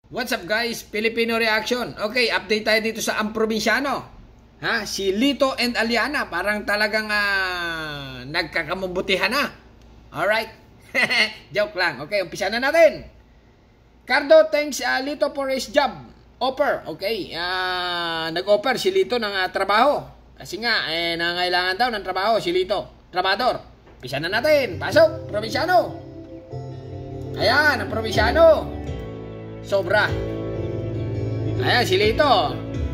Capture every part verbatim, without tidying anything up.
What's up guys? Filipino Reaction. Okay, update tayo dito sa Ang Probinsyano. Ha? Si Lito and Aliana parang talagang uh, nagkakamabutihan na. Alright? Joke lang. Okay, umpisa na natin. Cardo thanks uh, Lito for his job. Offer. Okay. Uh, nag-offer si Lito ng uh, trabaho. Kasi nga, eh, nangailangan daw ng trabaho si Lito. Trabador. Umpisa na natin. Pasok. Probinsyano. Ayan, ang Probinsyano. Sobra. Ayan, si Lito.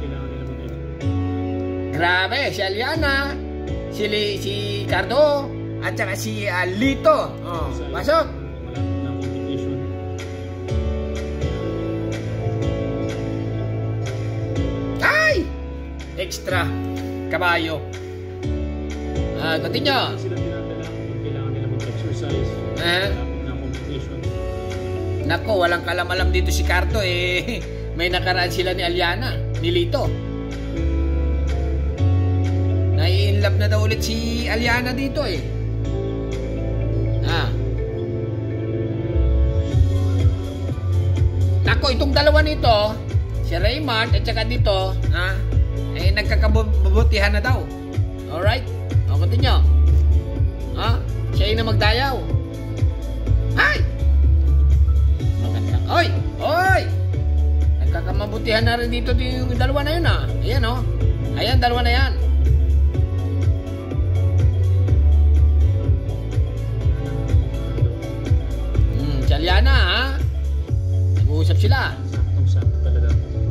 Grabe, si Aliana, si, Li, si Cardo, at saka si uh, Lito. Oh, pasok. Ay! Extra. Kabayo. Ah, continue. Sila tinatala kung kailangan nila mag-exercise. Eh? Nako, walang kalam-alam dito si Cardo eh. May nakaraan sila ni Aliana, ni Lito. Nai-inlove na daw ulit si Aliana dito eh. Ah. Nako, itong dalawa nito, si Raymond at saka dito, ha, eh nagkakabutihan na daw. Alright? O, continue. Ha? Siya yung na magdayaw. Ay! Oy! Oy! Nagkakamabutihan na rin dito yung dalawa na yun ah. Ayan oh. Ayan, dalawa na yan. Hmm, si Aliana ha. Nag-uusap sila. Usap talaga.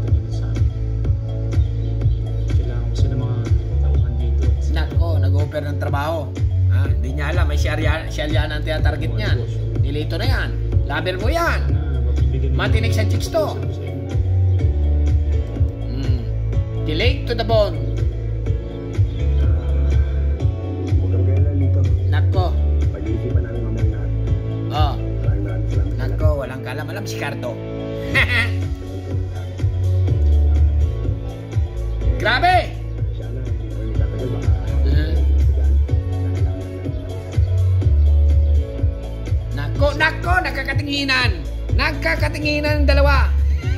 Kailangan ko sila mga tauhan dito. Nako, nag-offer ng trabaho. Ha? Hindi niya alam. May si Aliana, si Aliana ang target niyan. Nilito na yan. Lover mo yan. Matinig sa chicks to. Mm. Delayed to the bone. Nako. Pag-iisipan namin mamaya lahat. Oh. Maraming maraming salamat. Nako, walang kalam-alam si Cardo. Grabe! Siya na, hindi na rin tatagal. Baka Uh. sigan. Nako, nako, nagkakatinginan. Nagkakatinginan ng dalawa.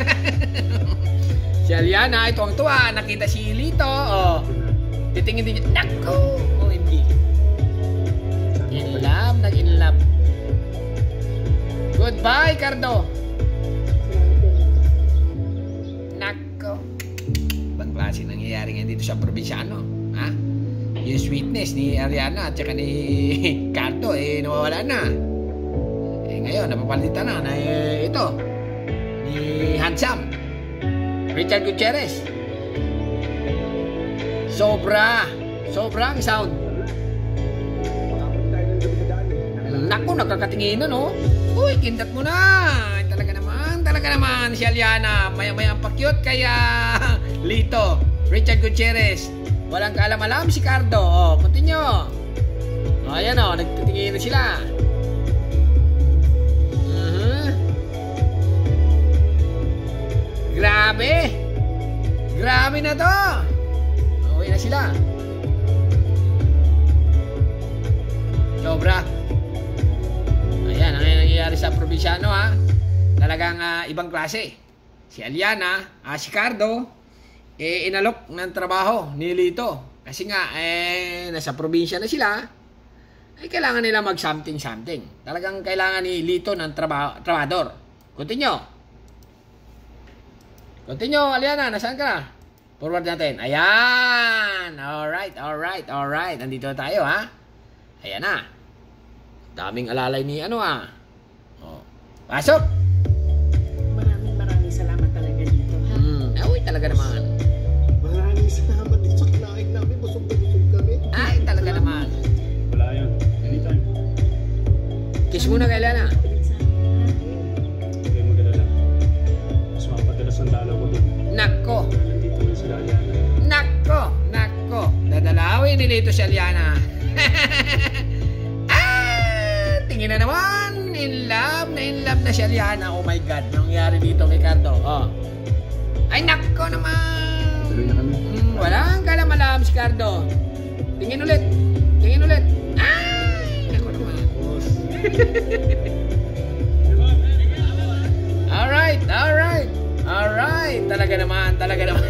Si Aliana, ito ang tuwa. Nakita si Lito. Oh. Titingin din niya. Nako! Oh, hindi. In love, nag-in love. Goodbye, Cardo. Nako. Ibang klase nangyayari ngayon dito sa Probinsyano. Ha? Yung sweetness ni Ariana at saka ni Cardo, eh, nawawala na. Eh, ngayon, napapalitan na na eh, ito. Ni Handsome. Richard Gutierrez. Sobra. Sobrang sound. Makapag tayo ng gabi sa daan eh. Naku, nakakatingin no? Uy, kindat mo na. Talaga naman, talaga naman si Aliana. Maya-maya ang pakyut kaya Lito. Richard Gutierrez. Walang kaalam-alam si Cardo. Oh, continue. Oh, ayan o, oh, nagtitingin na sila. Uh-huh. Grabe. Grabe na to. Okay na sila. Sobra. Ayan, ang nangyayari sa Probinsyano ha. Talagang uh, ibang klase. Si Aliana, ah, si Cardo, eh inalok ng trabaho ni Lito. Kasi nga, eh, nasa probinsya na sila. Eh, kailangan nila mag-something-something. Talagang kailangan ni Lito ng trabaho, trabador. Continue. Continue, Aliana. Nasaan ka na? Forward natin. Ayan. Alright, alright, alright. Nandito na tayo ha. Ayan na. Daming alalay ni ano ah. Oh. Pasok! Maraming maraming salamat talaga dito, ha? Hmm. Uy, talaga naman. Maraming salamat din sa kinain namin. Busog na busog kami. Ay, talaga naman. Wala yun. Anytime. Kiss muna kay Lana. Ulit sa akin, ha? Huwag kayong mag-alala. Mas mapadalas ang dalaw ko doon. Nako. Nandito rin sila Aliana. Nako. Nako. Dadalawin ni Lito si Aliana. Ah! Tingin na naman. In love na in love na si Aliana. Oh my God. Anong nangyari dito kay Cardo? Oh. Ay, nako naman. Tuloy na kami. Hmm, walang kalam-alam si Cardo. Tingin ulit. Tingin ulit. Ay! Nako naman. Alright, alright. talaga naman, talaga naman.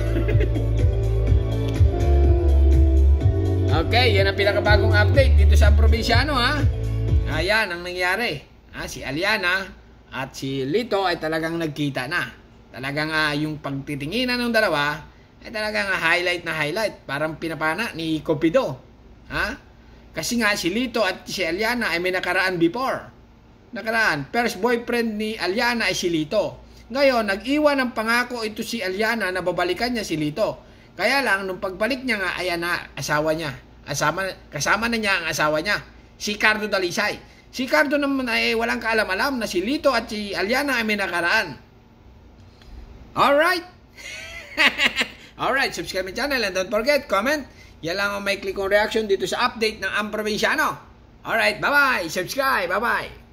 Okay, yan ang pinakabagong update dito sa probinsyano, ha. Ayan ang nangyari. Ha, si Aliana at si Lito ay talagang nagkita na. Talagang uh, yung pagtitinginan ng dalawa ay talagang uh, highlight na highlight. Parang pinapana ni Cupido. Ha? Kasi nga si Lito at si Aliana ay may nakaraan before. Nakaraan, first boyfriend ni Aliana ay si Lito. Ngayon, nag-iwan ng pangako ito si Aliana na babalikan niya si Lito. Kaya lang, nung pagbalik niya nga, ayan na, asawa niya. Asama, kasama na niya ang asawa niya, si Cardo Dalisay. Si Cardo naman ay walang kaalam-alam na si Lito at si Aliana ay may nakaraan. Alright? Alright, subscribe my channel and don't forget, comment. Yan lang ang may click on reaction dito sa update ng Ang Probinsyano. Alright, bye-bye. Subscribe, bye-bye.